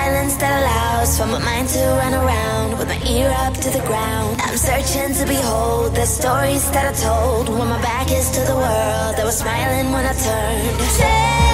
silence that allows for my mind to run around with my ear up to the ground. I'm searching to behold the stories that I told when my back is to the world that was smiling when I turned.